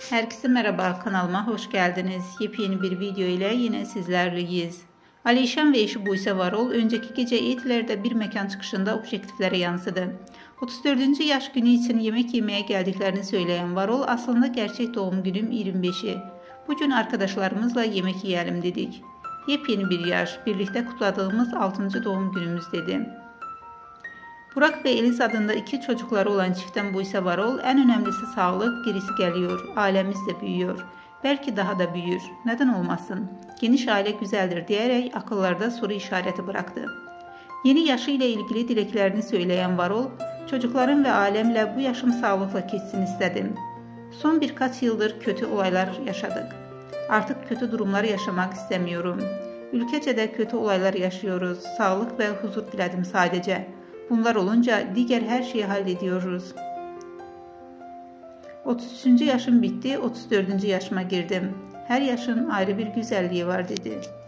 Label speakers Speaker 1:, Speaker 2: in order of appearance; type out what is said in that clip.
Speaker 1: Herkese merhaba, kanalıma hoş geldiniz. Yepyeni bir video ile yine sizlerleyiz. Alişan ve eşi Buse Varol önceki gece Etiler'de bir mekan çıkışında objektiflere yansıdı. 34. yaş günü için yemek yemeye geldiklerini söyleyen Varol aslında gerçek doğum günüm 25'i. Bugün arkadaşlarımızla yemek yiyelim dedik. Yepyeni bir yaş, birlikte kutladığımız 6. doğum günümüz dedi. Burak ve Eliz adında 2 çocukları olan çiftten Buse Varol, en önemlisi sağlık, gerisi geliyor, ailemiz de büyüyor. Belki daha da büyür, neden olmasın? Geniş aile güzeldir diyerek akıllarda soru işareti bıraktı. Yeni yaşı ile ilgili dileklerini söyleyen Varol, çocuklarım ve ailemle bu yaşım sağlıkla geçsin istedim. Son birkaç yıldır kötü olaylar yaşadık. Artık kötü durumlar yaşamak istemiyorum. Ülkece de kötü olaylar yaşıyoruz, sağlık ve huzur diledim sadece. Bunlar olunca diğer her şeyi hallediyoruz. 33. yaşım bitti, 34. yaşıma girdim. Her yaşın ayrı bir güzelliği var dedi.